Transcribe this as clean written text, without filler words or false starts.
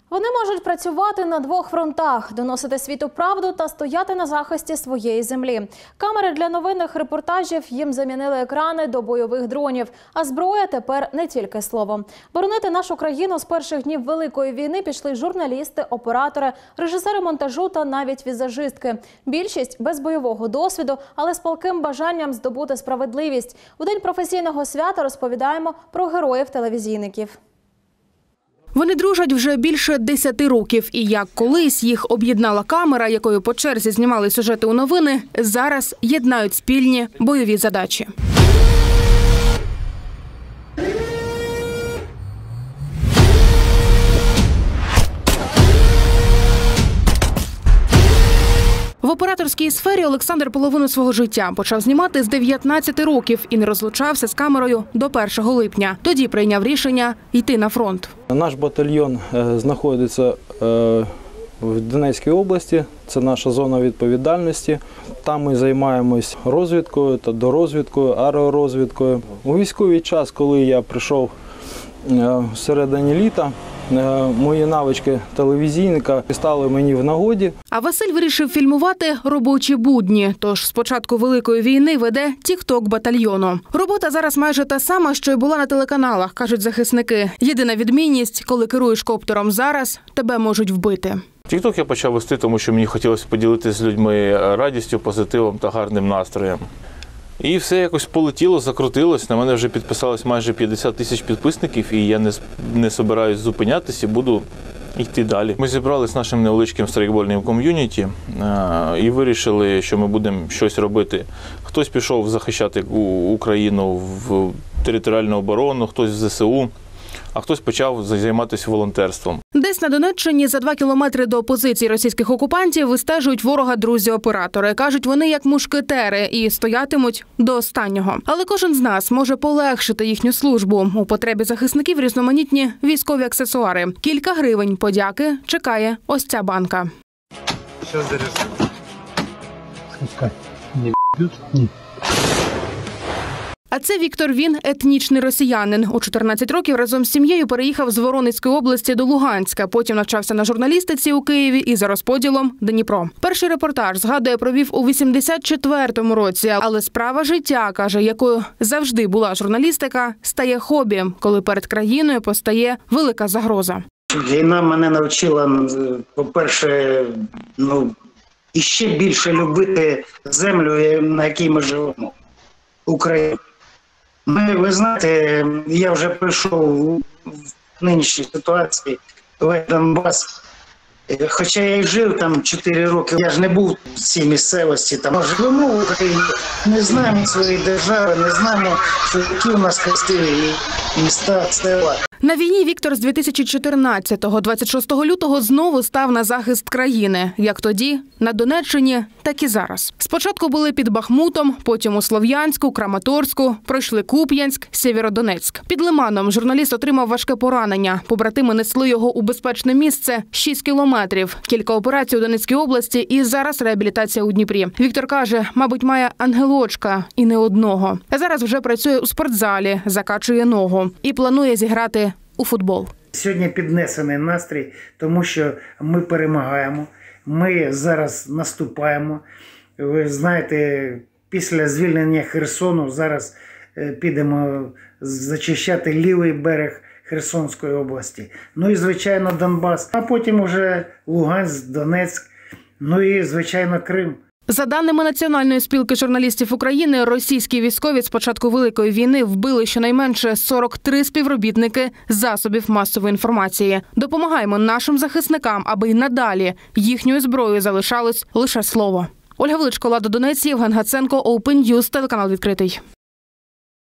Вони можуть працювати на двох фронтах – доносити світу правду та стояти на захисті своєї землі. Камери для новинних репортажів їм замінили екрани до бойових дронів. А зброя тепер не тільки слово. Боронити нашу країну з перших днів Великої війни пішли журналісти, оператори, режисери монтажу та навіть візажистки. Більшість без бойового досвіду, але з палким бажанням здобути справедливість. У день професійного свята розповідаємо про героїв-телевізійників. Вони дружать вже більше 10 років. І як колись їх об'єднала камера, якою по черзі знімали сюжети у новини, зараз єднають спільні бойові задачі. В операторській сфері Олександр половину свого життя почав знімати з 19 років і не розлучався з камерою до 1 липня. Тоді прийняв рішення йти на фронт. Наш батальйон знаходиться в Донецькій області, це наша зона відповідальності. Там ми займаємось розвідкою та дорозвідкою, аеророзвідкою. У військовий час, коли я прийшов всередині літа, мої навички телевізійника стали мені в нагоді. А Василь вирішив фільмувати робочі будні. Тож з початку Великої війни веде тік-ток батальйону. Робота зараз майже та сама, що й була на телеканалах, кажуть захисники. Єдина відмінність, коли керуєш коптером зараз, тебе можуть вбити. Тік-ток я почав вести, тому що мені хотілося поділитися з людьми радістю, позитивом та гарним настроєм. І все якось полетіло, закрутилось. На мене вже підписалось майже 50 тисяч підписників, і я не збираюсь зупинятися і буду йти далі. Ми зібралися з нашим невеличким страйкбольним ком'юніті і вирішили, що ми будемо щось робити. Хтось пішов захищати Україну в територіальну оборону, хтось в ЗСУ, а хтось почав займатися волонтерством. Десь на Донеччині за 2 кілометри до позицій російських окупантів вистежують ворога друзі-оператори. Кажуть, вони як мушкетери і стоятимуть до останнього. Але кожен з нас може полегшити їхню службу. У потребі захисників різноманітні військові аксесуари. Кілька гривень подяки чекає ось ця банка. Зараз заряджу. Пускай. Не б'ють? Ні. А це Віктор, він етнічний росіянин. У 14 років разом з сім'єю переїхав з Воронезької області до Луганська. Потім навчався на журналістиці у Києві і за розподілом – Дніпро. Перший репортаж, згадує, провів у 84-му році. Але справа життя, каже, якою завжди була журналістика, стає хобі, коли перед країною постає велика загроза. Війна мене навчила, по-перше, іще більше любити землю, на якій ми живемо – Україну. Ви знаєте, я вже прийшов в нинішній ситуації в Донбас. Хоча я й жив там 4 роки, я ж не був в цій місцевості. Там живемо в Україні, не знаємо своєї держави, не знаємо, які у нас красиві міста, села. На війні Віктор з 2014-го, 26 лютого знову став на захист країни. Як тоді, на Донеччині, так і зараз. Спочатку були під Бахмутом, потім у Слов'янську, Краматорську, пройшли Куп'янськ, Сєвєродонецьк. Під Лиманом журналіст отримав важке поранення. Побратими несли його у безпечне місце – 6 кілометрів. Кілька операцій у Донецькій області і зараз реабілітація у Дніпрі. Віктор каже, мабуть, має ангелочка і не одного. А зараз вже працює у спортзалі, закачує ногу і планує зіграти у футбол. Сьогодні піднесений настрій, тому що ми перемагаємо, ми зараз наступаємо. Ви знаєте, після звільнення Херсону зараз підемо зачищати лівий берег Херсонської області. Ну і, звичайно, Донбас, а потім уже Луганськ, Донецьк, ну і, звичайно, Крим. За даними Національної спілки журналістів України, російські військові з початку Великої війни вбили щонайменше 43 співробітники засобів масової інформації. Допомагаємо нашим захисникам, аби й надалі їхньою зброєю залишалось лише слово. Ольга Величко, Лада Донець, Євген Гаценко, Open News, телеканал «Відкритий».